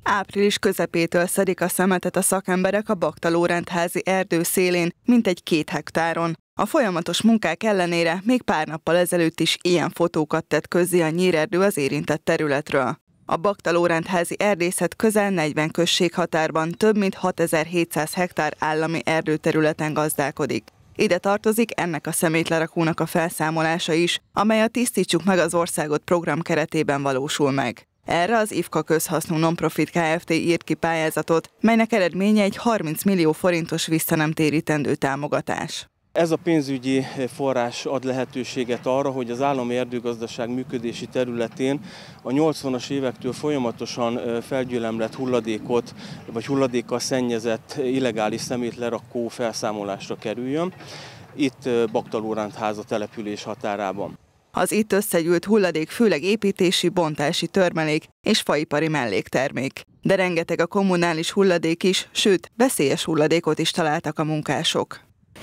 Április közepétől szedik a szemetet a szakemberek a Bakta-Lórántházi erdő szélén, mintegy 2 hektáron. A folyamatos munkák ellenére még pár nappal ezelőtt is ilyen fotókat tett közzé a Nyírerdő az érintett területről. A Bakta-Lórántházi erdészet közel 40 községhatárban több mint 6700 hektár állami erdőterületen gazdálkodik. Ide tartozik ennek a szemétlerakónak a felszámolása is, amely a Tisztítsuk meg az országot program keretében valósul meg. Erre az IFKA közhasznú non-profit Kft. Írt ki pályázatot, melynek eredménye egy 30 millió forintos visszanemtérítendő támogatás. Ez a pénzügyi forrás ad lehetőséget arra, hogy az állami erdőgazdaság működési területén a 80-as évektől folyamatosan felgyülemlett hulladékot, vagy hulladékkal szennyezett illegális szemétlerakó felszámolásra kerüljön, itt Bakta-Lórántháza település határában. Az itt összegyűlt hulladék főleg építési, bontási termelék és faipari melléktermék. De rengeteg a kommunális hulladék is, sőt, veszélyes hulladékot is találtak a munkások.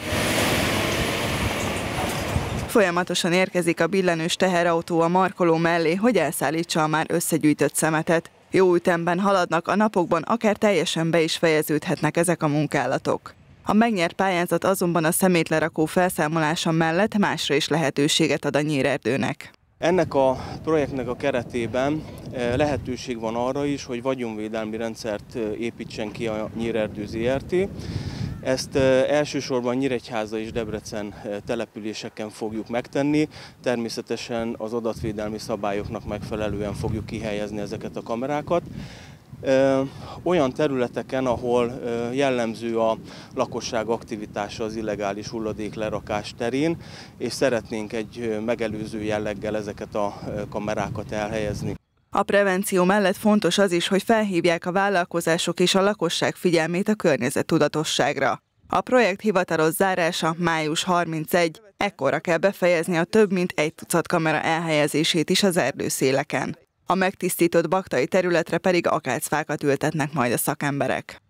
Folyamatosan érkezik a billenős teherautó a markoló mellé, hogy elszállítsa a már összegyűjtött szemetet. Jó ütemben haladnak, a napokban akár teljesen be is fejeződhetnek ezek a munkálatok. A megnyert pályázat azonban a szemétlerakó felszámolása mellett másra is lehetőséget ad a Nyírerdőnek. Ennek a projektnek a keretében lehetőség van arra is, hogy vagyonvédelmi rendszert építsen ki a Nyírerdő Zrt. Ezt elsősorban Nyíregyháza és Debrecen településeken fogjuk megtenni. Természetesen az adatvédelmi szabályoknak megfelelően fogjuk kihelyezni ezeket a kamerákat. Olyan területeken, ahol jellemző a lakosság aktivitása az illegális hulladéklerakás terén, és szeretnénk egy megelőző jelleggel ezeket a kamerákat elhelyezni. A prevenció mellett fontos az is, hogy felhívják a vállalkozások és a lakosság figyelmét a környezettudatosságra. A projekt hivatalos zárása május 31, ekkorra kell befejezni a több mint 1 tucat kamera elhelyezését is az erdőszéleken. A megtisztított baktai területre pedig akácfákat ültetnek majd a szakemberek.